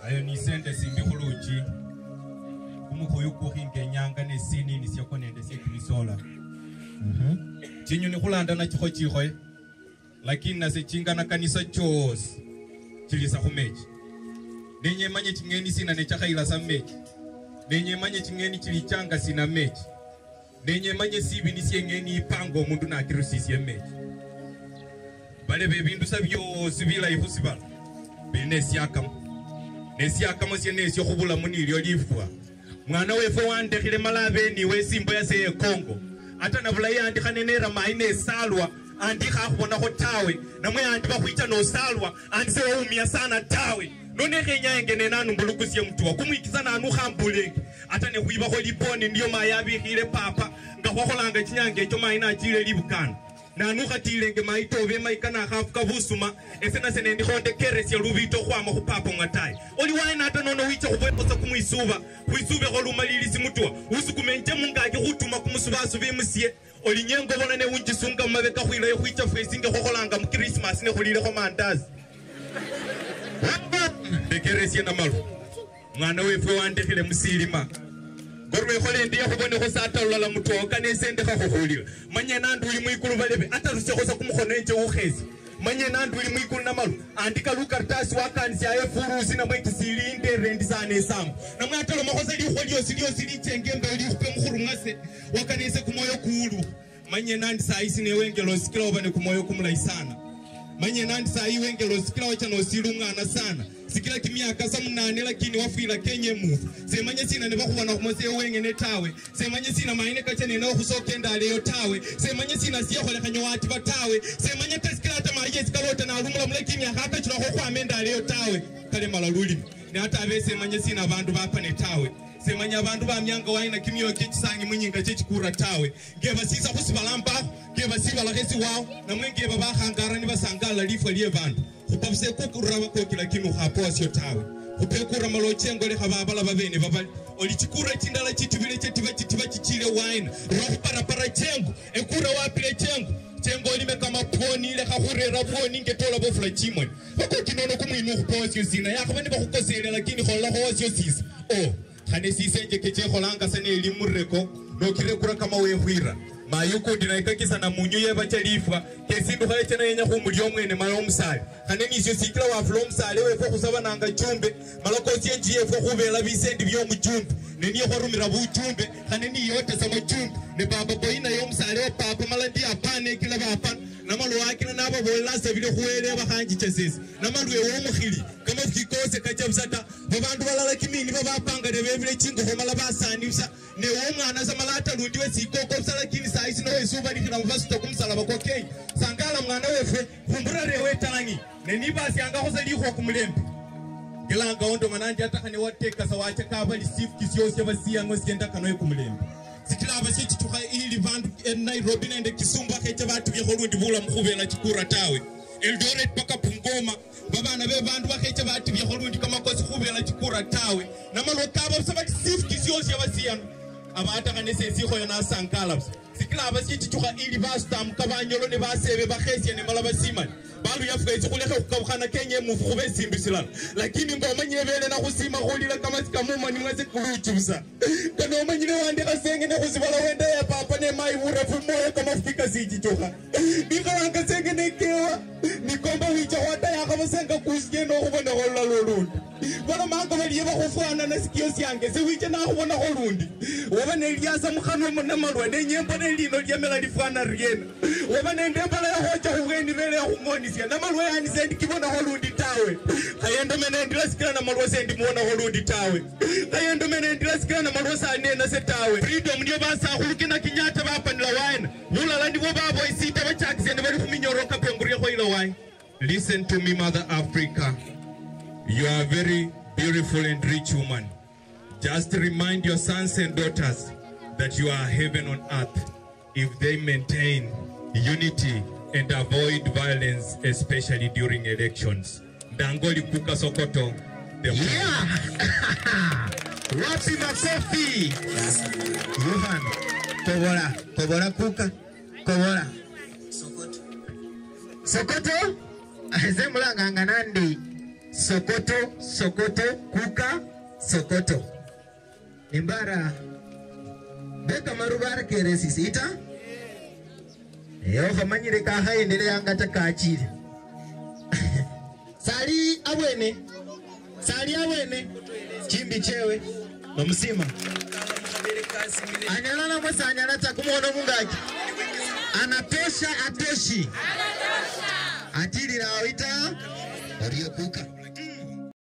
ayo ni sente simbi khuluchi umukhoyo kukhinga nyanga ne sini ni syako nende sekrisola chinyu ni khulanda na chikho chikhoye lakini nase chingana kanisa chose chilisa khumechi nenye manye chingeni sina ne chakhaila sa mechi nenye manye chingeni chilichanga sina mechi nenye manye sibi ni syengeni ipango mundu na kirusisi mechi bale bebindu sa byose bilayifu sibala bine syakamo syene syo khubula munilyo lifwa mwana wefe wandekhile malabe niwe simbo yase ye Kongo ata nabula yandikhane nera maine salwa andikha akhubonakho tawe namwe andi bakhwicha no salwa andise waumia sana tawe none khenyaenge nenanu mbulukusye mtuwa kumwikiza nanu khambulenge ata ne khwibakho liponi ndiyo mayabikhile papa nga khwakholanga chinyange echo maina achile libukana nanu khatilenge maitobe maikana khafuka busuma esena sene ndikhonde keresya lubito khwama khupapa ngatai oli waina ata nono wicha khubwekosa kumwisuba khwisube kholumalilisi mutwa usukumenje mungaki khutuma kumusubasu bimusye oli nyengo bona ne unjisunga mabeka khwila khwicha fresinge khokholanga mu Christmas ne khulile kho mandazi bekeresya namalu mwana wefe wandekhile musilima gorwe khole ndiye khubone kho satalula mutoka nesende khakhulira manye nandu uli mwikulu balebe ataruse khosa kumukhono enje ukhezi manye nandu uli mwikulu namalu andika lukartasi wakanisi aye furusi na mwiti silinde rendi sane samu namwe atalo makhosa likholiyo sili chengembe likhupe mukhuru ngase wakanise kumoyo kulu manye nandi saisi newengelo sikila obane kumoyo kumulai sana manye nandi sai wengelo sikila wacha no silungana sana sikila kimyaka sa 8 lakini wafila kenye mu semanye sina ne bakhubona khumose wengene tawe semanye sina maine kachene no khusokenda leyo tawe semanye sina siye kholekhanyo wati batawe semanye tasikila ta maye sikalota na lumula mulekini akaka chira kho kwamenda leyo tawe kale malaluli ne ata abese manye sina abantu bapane tawe semanya abantu bamyanga waina kimyo kichisangi munyinga chikura tawe ngeba sisa khusibalamba ngeba sibala khesi wao namwe ngeba bakhangara ni basangala lifwa liye bantu khupabse kukurra bakokila kinu khapo syo tawe khupekura malochengo le khababala babene babali oli chikura chindala chitibile chitiba chichile waina rokhupara chengo ekura wapile chengo lime kama poni le khurera poni ngetola bofula chimwe bakokinono kumwinu khuposyo sina yakhobane bakhukosele lakini khola khosyo sisa khane sisenje keche kholanga sene elimureko nokirekura kama wehwira mayuko dinaikakisa na munyu yebacha lifwa kesindu khaye chena yenya khumuli omwene mala omusale khane nisyo sikila wafula omusale wefo khusaba nanga chumbe mala kosyenji yefo khubela bisendi byomujumbe neniye khwarumira bujumbe khane niyote sama jumbe ne baba boyina yomusale wa papa mala ndi apane kila bapana namalu wakina nabo bolasa bile khuwele bakhanji chesesi namalu ewomukhili kama fikose kachabsata babandu balala kimini babapanga nebebile chingo khomala basanibsa ne womwana samalata lundiwe sikoko sala kini saisi no esuba dikina mvasito kumsala bakokei sangala mwana wefe kumbura rewe talangi ne nibasi anga khosali kho kumulembe gelanga ondo manandi atakhane wateka sawacha kabali sif kisiyose basiya ngosienda kanoye kumulembe sikila abashiti tukha ili vandu Nairobi nende Kisumu bakheche batu byekhorundi bula mukhubela chikura tawe Eldoret paka Bungoma babana be bandu bakheche batu byekhorundi kama kosi khubela chikura tawe namalo kaba sabati sif kisiyose basiya abata kanese sikho yana sankala sikila abashiti tukha ili bastam kabanyolo ne basebe bakhesye ne malaba simani balu yafukaizi kulekhe kukabukhana kenye mufu khube simbi silala lakini ngoma nyebele na khusima khulila kama sikamuma ni mwese kuluchusa kana omanyile wandika senge ne khusibala wenda ya papa ne mai urefu moyo kama fika sijichoka nikalanga senge ne kewa nikomba wicha wata ya kama senga kusiye no khubona kholla lolundi bala manga bali yeba khufana na sikio syange se wicha na khubona kholundi woba ne lyasa mukhano mona malwa ne nyembo ne lino lyamela lifana riena woba ne ndembala ya hocha khugeni bele ya khumoni na malwe yani sendi kibona holundi tawe kayendo mene ndilasikana na malwe sendi muona holundi tawe kayendo mene ndilasikana na malwe sane na setawe freedom ndio basa khulukina kinyata bapanila waina bulala ndibo babo isita bachakise ne bali kuminyoroka penguriye ko ila waina. Listen to me, Mother Africa, you are a very beautiful and rich woman. Just remind your sons and daughters that you are heaven on earth if they maintain unity and avoid violence, especially during elections. Dangoli Kuka Sokoto. Wapi makofi. Yohan. Kobora Kuka. Kobora. Sokoto. Sokoto. Zemulanga nandi. Sokoto, Sokoto, Kuka, Sokoto. Nimbara. Beka marubara keresi sita. Famanyire ka haendelea ngata kachiri. Sali awene. Sali awene. Chimbi chewe. Nomusima. Anyalala mwesa anyalata kumuono mungaki. Anatosha atoshi. Atiri na wita. Kuka.